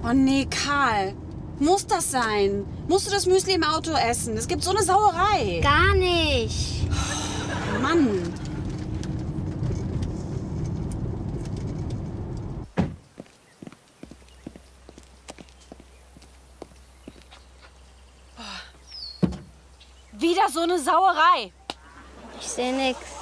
Oh nee, Karl. Muss das sein? Musst du das Müsli im Auto essen? Es gibt so eine Sauerei. Gar nicht. Mann. Wieder so eine Sauerei. Ich sehe nix.